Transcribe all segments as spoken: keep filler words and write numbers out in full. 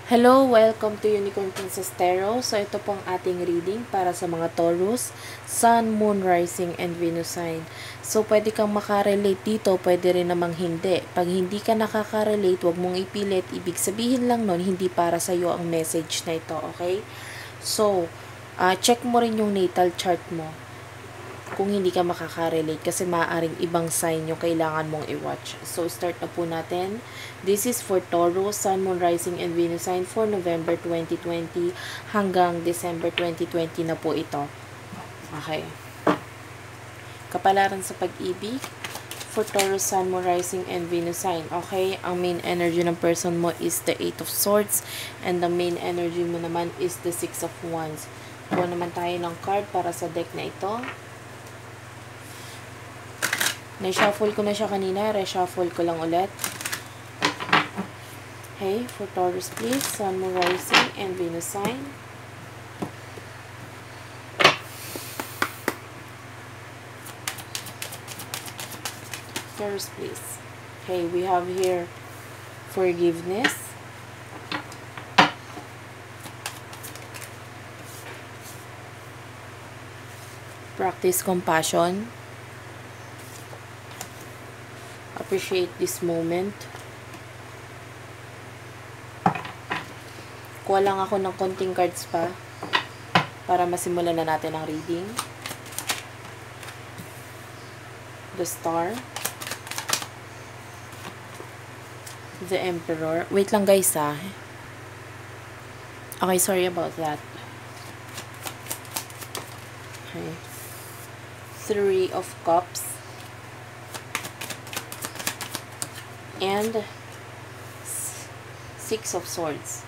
Hello, welcome to Unicorn Princess Tarot. So, ito pong ating reading para sa mga Taurus, Sun, Moon, Rising, and Venus sign. So, pwede kang makarelate dito, pwede rin namang hindi. Pag hindi ka nakaka-relate, wag mong ipilit. Ibig sabihin lang nun, hindi para sa'yo ang message na ito, okay? So, uh, check mo rin yung natal chart mo kung hindi ka makaka-relate kasi maaaring ibang sign yung kailangan mong i-watch. So, start na po natin. This is for Taurus, Sun, Moon, Rising, and Venus sign for November twenty twenty hanggang December twenty twenty na po ito. Okay. Kapalaran sa pag-ibig for Taurus, Sun, Moon, Rising, and Venus sign. Okay, ang main energy ng person mo is the Eight of Swords and the main energy mo naman is the Six of Wands. Kuha naman tayo ng card para sa deck na ito. Na-shuffle ko na siya kanina. Reshuffle ko lang ulit. Okay, for Taurus please. Sun, Moon, Rising, and Venus sign. Taurus please. Okay, we have here forgiveness. Practice compassion. Appreciate this moment. Kuha lang ako ng konting cards pa para masimulan na natin ang reading. The Star. The Emperor. Wait lang guys ah. Okay, sorry about that. Okay. Three of Cups. And Six of Swords.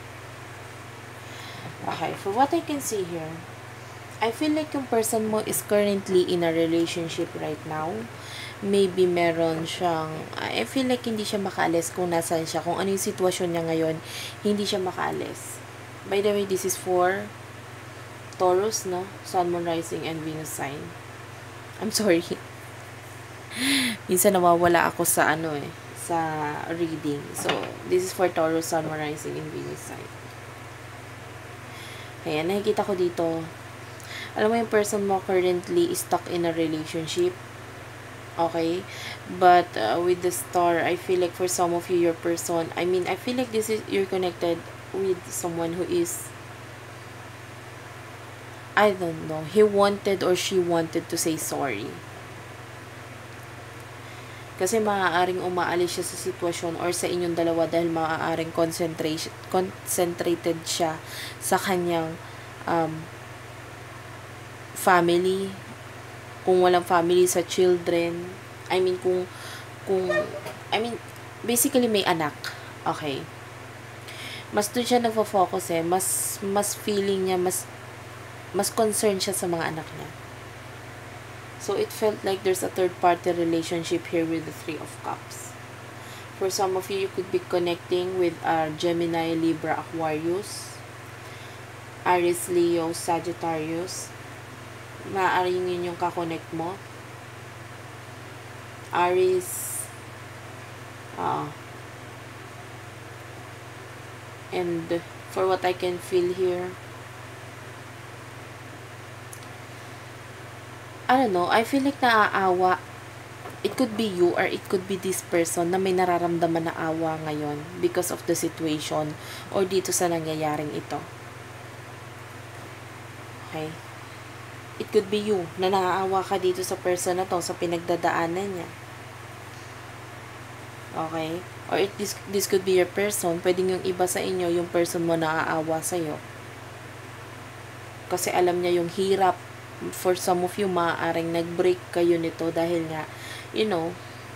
Okay, for what I can see here, I feel like yung person mo is currently in a relationship right now. Maybe meron siyang, I feel like hindi siya makaalis kung nasan siya. Kung ano yung sitwasyon niya ngayon, hindi siya makaalis. By the way, this is for Taurus, no? Sun, Moon, Rising, and Venus sign. I'm sorry. Minsan nawawala ako sa ano eh, sa reading. So, this is for Taurus, Sun, Moon, Rising, and Venus sign. Ayan, nakikita ko dito. Alam mo yung person mo currently is stuck in a relationship. Okay? But uh, with the Star, I feel like for some of you, your person, I mean, I feel like this is, you're connected with someone who is, I don't know, he wanted or she wanted to say sorry. Kasi maaaring umaalis siya sa sitwasyon or sa inyong dalawa dahil maaaring concentration, concentrated siya sa kanyang um, family. Kung walang family, sa children. I mean, kung, kung, I mean, basically may anak. Okay. Mas doon siya nagfo-focus eh. Mas, mas feeling niya, mas, mas concerned siya sa mga anak niya. So, it felt like there's a third-party relationship here with the Three of Cups. For some of you, you could be connecting with uh, Gemini, Libra, Aquarius, Aries, Leo, Sagittarius. Maaaring yun yung kakonect mo. Aries, uh, and for what I can feel here, I don't know, I feel like naaawa. It could be you or it could be this person na may nararamdaman na awa ngayon because of the situation or dito sa nangyayaring ito. Okay? It could be you na naaawa ka dito sa person na to, sa pinagdadaanan niya. Okay? Or it, this, this could be your person. Pwedeng yung iba sa inyo, yung person mo naaawa sa'yo. Kasi alam niya yung hirap. For some of you, maaaring nag-break kayo nito dahil nga, you know,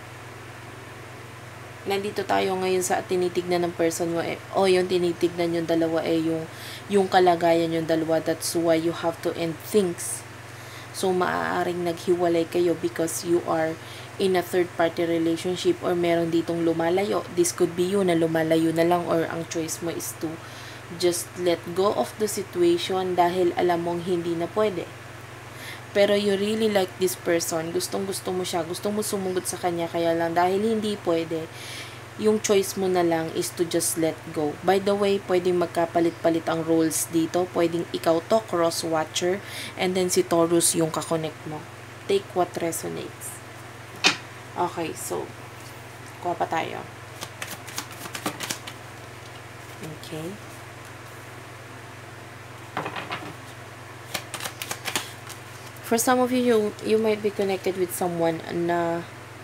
nandito tayo ngayon sa tinitignan ng person mo, eh, o yung tinitignan yung dalawa, eh, yung, yung kalagayan yung dalawa, that's why you have to end things. So, maaaring naghiwalay kayo because you are in a third-party relationship or meron ditong lumalayo. This could be you na lumalayo na lang or ang choice mo is to just let go of the situation dahil alam mong hindi na pwede. Pero you really like this person, gustong gusto mo siya, gustong mo sumugod sa kanya, kaya lang dahil hindi pwede, yung choice mo na lang is to just let go. By the way, pwedeng magkapalit-palit ang roles dito. Pwedeng ikaw to, cross-watcher, and then si Taurus yung kakonect mo. Take what resonates. Okay, so, kuha pa tayo. Okay. For some of you, you, you might be connected with someone na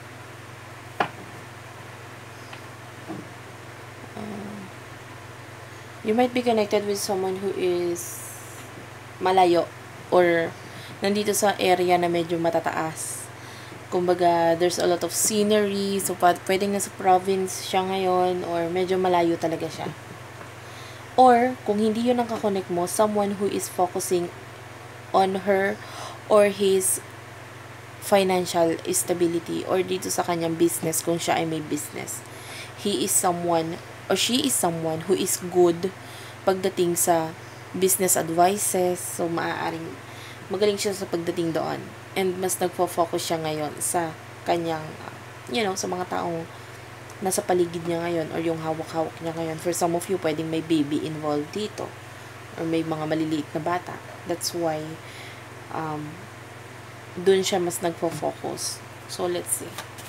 uh, you might be connected with someone who is malayo or nandito sa area na medyo matataas. Kumbaga, there's a lot of scenery. So, pwedeng nasa province siya ngayon or medyo malayo talaga siya. Or, kung hindi yun ang kakonect mo, someone who is focusing on her or his financial stability or dito sa kanyang business kung siya ay may business. He is someone or she is someone who is good pagdating sa business advices. So, maaaring magaling siya sa pagdating doon. And mas nagfo-focus siya ngayon sa kanyang, you know, sa mga taong nasa paligid niya ngayon or yung hawak-hawak niya ngayon. For some of you, pwedeng may baby involved dito or may mga maliliit na bata. That's why um, dun siya mas nagfo-focus. So, let's see.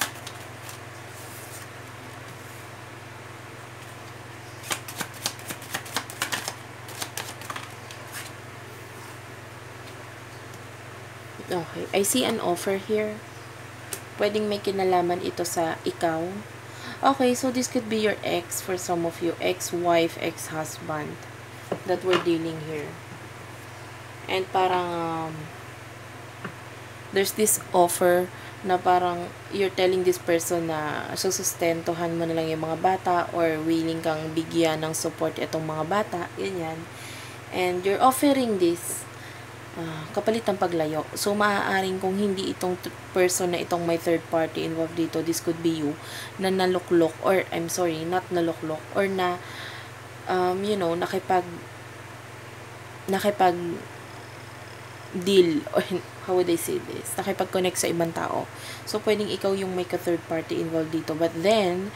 Okay. I see an offer here. Pwedeng may kinalaman ito sa ikaw. Okay, so this could be your ex for some of you. Ex-wife, ex-husband that we're dealing here. And parang um, there's this offer na parang you're telling this person na susustentuhan mo na lang yung mga bata or willing kang bigyan ng support itong mga bata. Ganyan. And you're offering this Uh, kapalit ng paglayo. So, maaaring kung hindi itong person na itong may third party involved dito, this could be you, na naluklok, or, I'm sorry, not naluklok, or na, um, you know, nakipag, nakipag, deal, or how would I say this? Nakipag-connect sa ibang tao. So, pwedeng ikaw yung may ka-third party involved dito. But then,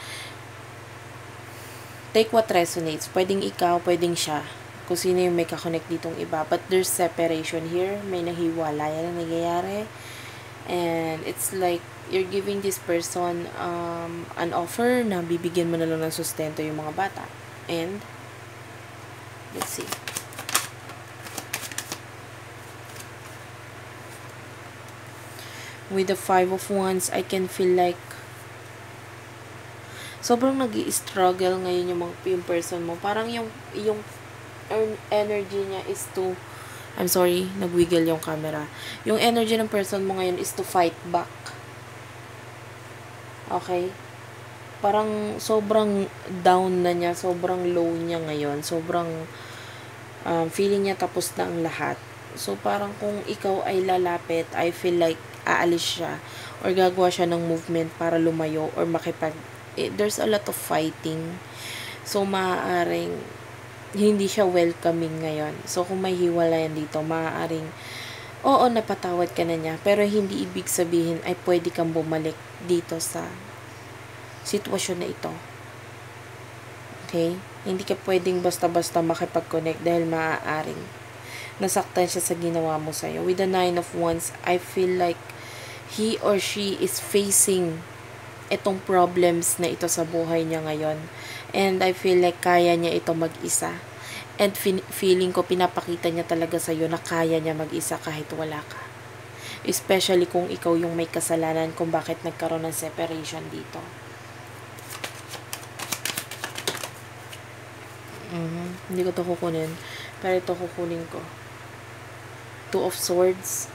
take what resonates. Pwedeng ikaw, pwedeng siya. Kung sino yung may kakonect ditong iba. But there's separation here. May nahiwalayan na nangyayari. And it's like, you're giving this person um, an offer na bibigyan mo na lang ng sustento yung mga bata. And, let's see. With the Five of Wands, I can feel like sobrang nag-i-struggle ngayon yung, mga, yung person mo. Parang yung, yung energy niya is to, I'm sorry, nagwiggle yung camera. Yung energy ng person mo ngayon is to fight back. Okay? Parang sobrang down na niya, sobrang low niya ngayon, sobrang um, feeling niya tapos na ang lahat. So, parang kung ikaw ay lalapit, I feel like aalis siya or gagawa siya ng movement para lumayo or makipag, eh, there's a lot of fighting. So, maaaring hindi siya welcoming ngayon. So, kung may hiwalayan dito, maaaring, oo, napatawad ka na niya, pero hindi ibig sabihin ay pwede kang bumalik dito sa sitwasyon na ito. Okay? Hindi ka pwedeng basta-basta makipag-connect dahil maaaring nasaktan siya sa ginawa mo sa'yo. With the Nine of Wands, I feel like he or she is facing itong problems na ito sa buhay niya ngayon. And I feel like kaya niya ito mag-isa. And feeling ko, pinapakita niya talaga sa'yo na kaya niya mag-isa kahit wala ka. Especially kung ikaw yung may kasalanan kung bakit nagkaroon ng separation dito. Mm-hmm. Hindi ko ito kukunin. Pero ito kukunin ko. Two of Swords.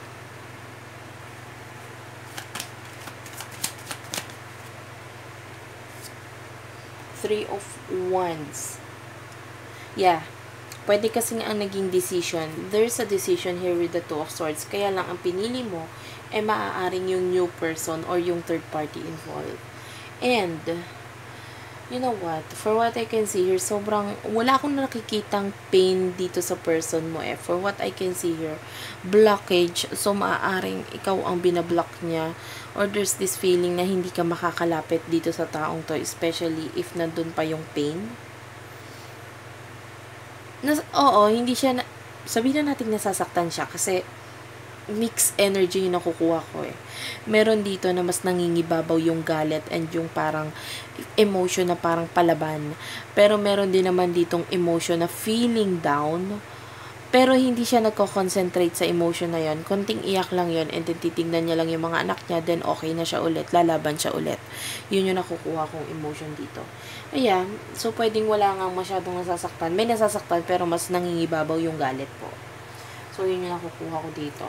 Three of Wands. Yeah. Pwede kasing ang naging decision. There's a decision here with the Two of Swords. Kaya lang ang pinili mo ay maaaring yung new person or yung third party involved. And You know what? For what I can see here, sobrang, wala akong nakikitang pain dito sa person mo eh. For what I can see here, blockage. So, maaaring ikaw ang binablock niya. Or there's this feeling na hindi ka makakalapit dito sa taong to. Especially if nandun pa yung pain. Nas oo, hindi siya, na sabihin na natin nasasaktan siya. Kasi, mixed energy yung nakukuha ko eh. Meron dito na mas nangingibabaw yung galit and yung parang emotion na parang palaban. Pero meron din naman ditong emotion na feeling down. Pero hindi siya nagko-concentrate sa emotion na yon. Konting iyak lang yon and then titignan niya lang yung mga anak niya, then okay na siya ulit, lalaban siya ulit. Yun yung nakukuha kong emotion dito. Ayan, so pwedeng wala nga masyadong nasasaktan. May nasasaktan pero mas nangingibabaw yung galit po. So yun yung nakukuha ko dito.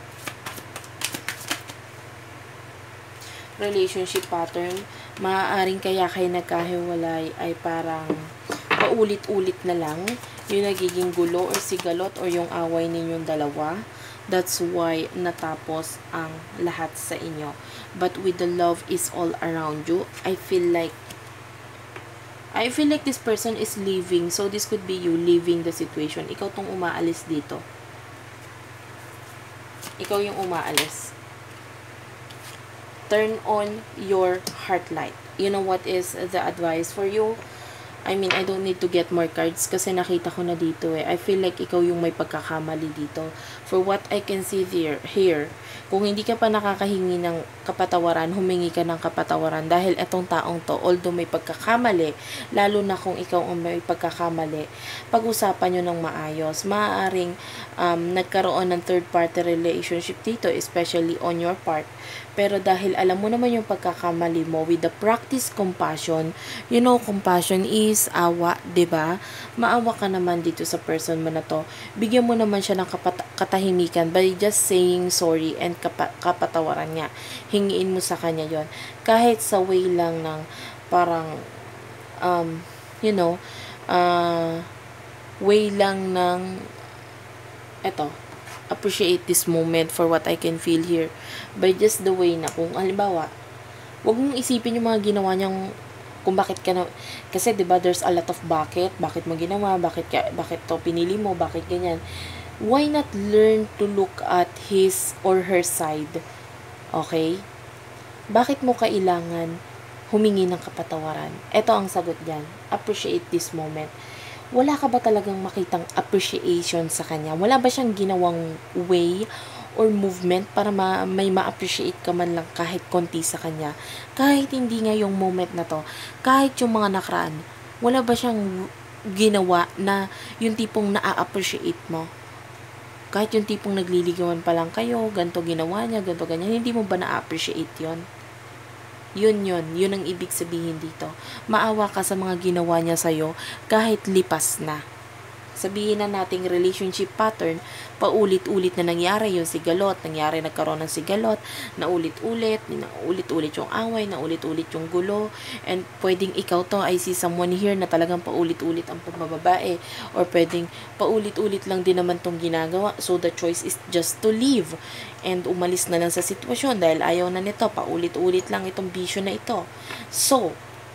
Relationship pattern, maaaring kaya kayo nagkahiwalay ay parang paulit-ulit na lang yung nagiging gulo or sigalot or yung away ninyong dalawa. That's why natapos ang lahat sa inyo. But with the love is all around you, I feel like I feel like this person is leaving. So this could be you leaving the situation. Ikaw tong umaalis dito. Ikaw yung umaalis. Turn on your heart light. You know what is the advice for you? I mean, I don't need to get more cards kasi nakita ko na dito eh. I feel like ikaw yung may pagkakamali dito. For what I can see there, here, kung hindi ka pa nakakahingi ng kapatawaran, humingi ka ng kapatawaran dahil etong taong to, although may pagkakamali, lalo na kung ikaw ang may pagkakamali, pag-usapan nyo ng maayos. Maaaring um, nagkaroon ng third party relationship dito, especially on your part. Pero dahil alam mo naman yung pagkakamali mo, with the practice compassion, you know, compassion is awa, 'di ba? Maawa ka naman dito sa person mo na to. Bigyan mo naman siya ng kapat katahimikan by just saying sorry and kapa kapatawaran niya. Hingiin mo sa kanya yon. Kahit sa way lang ng parang, um, you know, uh, way lang ng, eto, appreciate this moment for what I can feel here by just the way na kung halimbawa wag mong isipin yung mga ginawa niyang kung bakit ka na, kasi 'di ba there's a lot of bakit bakit mo ginawa, bakit ka, bakit to pinili mo, bakit ganyan. Why not learn to look at his or her side? Okay, bakit mo kailangan humingi ng kapatawaran? Ito ang sagot diyan. Appreciate this moment. Wala ka ba talagang makitang appreciation sa kanya? Wala ba siyang ginawang way or movement para ma may ma-appreciate ka man lang kahit konti sa kanya? Kahit hindi nga yung moment na to, kahit yung mga nakaraan, wala ba siyang ginawa na yung tipong na-appreciate mo? Kahit yung tipong nagliligawan pa lang kayo, ganto ginawa niya, ganto ganyan, hindi mo ba na-appreciate yon? Yun yun, yun ang ibig sabihin dito. Maawa ka sa mga ginawa niya sa'yo kahit lipas na. Sabihin na nating relationship pattern, paulit-ulit na nangyari yung sigalot, nangyari nagkaroon ng sigalot, naulit-ulit, naulit-ulit yung away, naulit-ulit yung gulo, and pwedeng ikaw to, I see someone here na talagang paulit-ulit ang pagbababae, or pwedeng paulit-ulit lang din naman tong ginagawa, so the choice is just to leave, and umalis na lang sa sitwasyon dahil ayaw na nito, paulit-ulit lang itong bisyo na ito. So,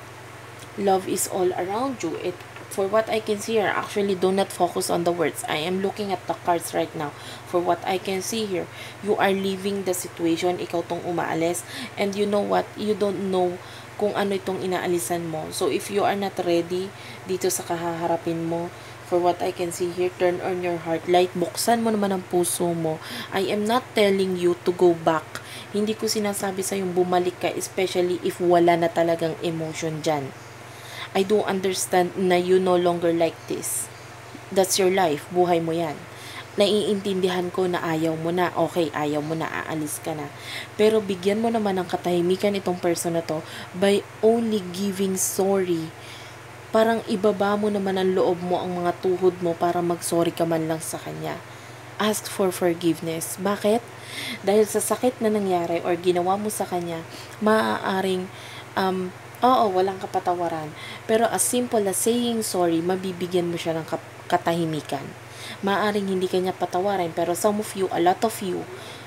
love is all around you. It For what I can see here, actually do not focus on the words. I am looking at the cards right now. For what I can see here, you are leaving the situation. Ikaw tong umaalis. And you know what? You don't know kung ano itong inaalisan mo. So if you are not ready dito sa kahaharapin mo, for what I can see here, turn on your heart light. Buksan mo naman ang puso mo. I am not telling you to go back. Hindi ko sinasabi sa yung bumalik ka, especially if wala na talagang emotion dyan. I do understand na you no longer like this. That's your life. Buhay mo yan. Naiintindihan ko na ayaw mo na. Okay, ayaw mo na. Aalis ka na. Pero bigyan mo naman ng katahimikan itong person na to by only giving sorry. Parang ibaba mo naman ang loob mo, ang mga tuhod mo para mag-sorry ka man lang sa kanya. Ask for forgiveness. Bakit? Dahil sa sakit na nangyari or ginawa mo sa kanya, maaaring um, oo, walang kapatawaran. Pero as simple as saying sorry, mabibigyan mo siya ng katahimikan. Maaring hindi kanya patawarin, pero some of you, a lot of you,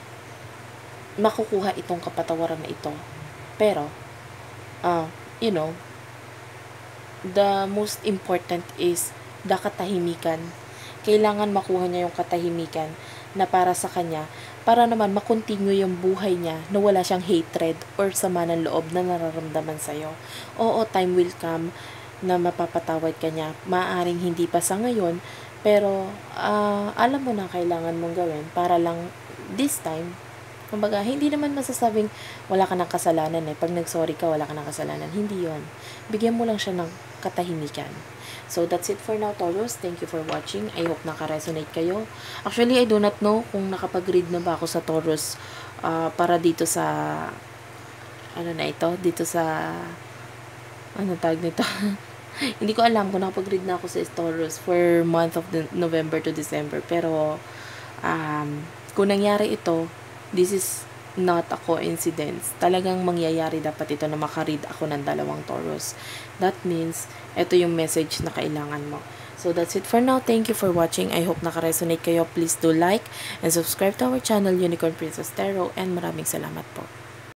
makukuha itong kapatawaran na ito. Pero, uh, you know, the most important is the katahimikan. Kailangan makuha niya yung katahimikan na para sa kanya, para naman makontinue yung buhay niya na wala siyang hatred or sama ng loob na nararamdaman sa'yo. Oo, time will come na mapapatawad ka niya. Maaring hindi pa sa ngayon, pero uh, alam mo na kailangan mong gawin para lang this time. Kumbaga, hindi naman masasabing wala ka ng kasalanan eh. Pag nag-sorry ka, wala ka ng kasalanan. Hindi yon. Bigyan mo lang siya ng katahimikan. So, that's it for now, Taurus. Thank you for watching. I hope naka-resonate kayo. Actually, I do not know kung nakapag-read na ba ako sa Taurus uh, para dito sa ano na ito? Dito sa ano tag nito? Hindi ko alam kung nakapag-read na ako sa Taurus for month of the November to December. Pero, um, kung nangyari ito, this is not a coincidence. Talagang mangyayari dapat ito na makaread ako ng dalawang Taurus. That means, ito yung message na kailangan mo. So, that's it for now. Thank you for watching. I hope naka-resonate kayo. Please do like and subscribe to our channel, Unicorn Princess Tarot. And maraming salamat po.